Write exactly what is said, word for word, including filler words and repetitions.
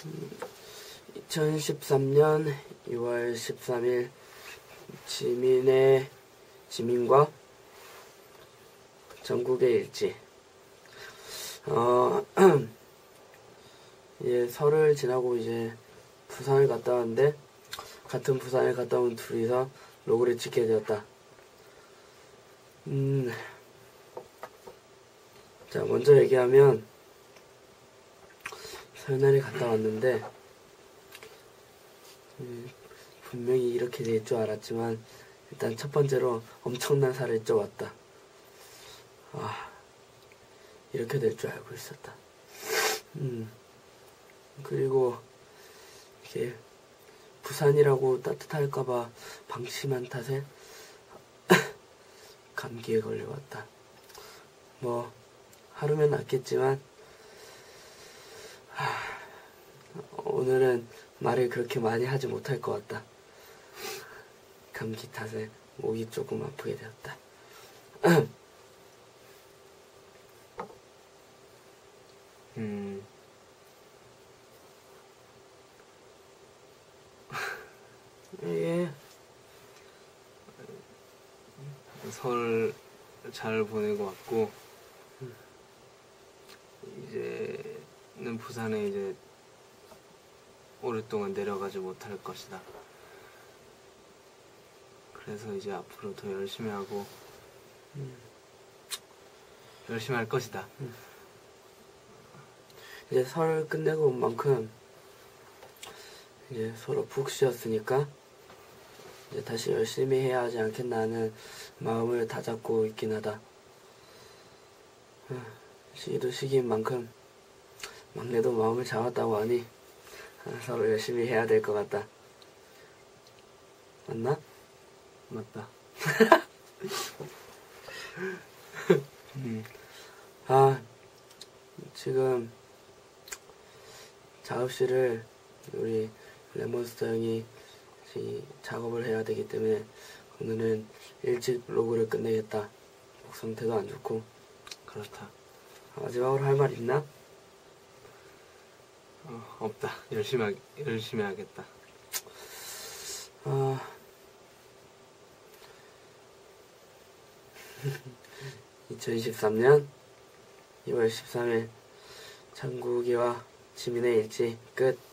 이천십삼 년 이월 십삼 일 지민의 지민과 전국의 일지. 어, 이제 설을 지나고 이제 부산을 갔다 왔는데, 같은 부산에 갔다 온 둘이서 로그를 찍게 되었다. 음, 자, 먼저 얘기하면, 설날에 갔다 왔는데, 음, 분명히 이렇게 될 줄 알았지만, 일단 첫 번째로 엄청난 살을 쪄왔다. 아, 이렇게 될 줄 알고 있었다. 음, 그리고, 이렇게, 부산이라고 따뜻할까봐 방심한 탓에 감기에 걸려왔다. 뭐 하루면 낫겠지만 하, 오늘은 말을 그렇게 많이 하지 못할 것 같다. 감기 탓에 목이 조금 아프게 되었다. 음. 예. 설 잘 보내고 왔고, 이제는 부산에 이제 오랫동안 내려가지 못할 것이다. 그래서 이제 앞으로 더 열심히 하고 음. 열심히 할 것이다. 음. 이제 설 끝내고 온 만큼 이제 서로 푹 쉬었으니까 이제 다시 열심히 해야 하지 않겠나 하는 마음을 다잡고 있긴 하다. 시기도 시기인 만큼 막내도 마음을 잡았다고 하니 서로 열심히 해야 될 것 같다. 맞나? 맞다. 음. 아, 지금 작업실을 우리 레몬스터 형이 작업을 해야 되기 때문에 오늘은 일찍 로그를 끝내겠다. 목 상태도 안 좋고. 그렇다. 마지막으로 할 말 있나? 어, 없다. 열심히, 하, 열심히 하겠다. 아... 이천십삼 년 이월 십삼 일 장국이와 지민의 일지 끝.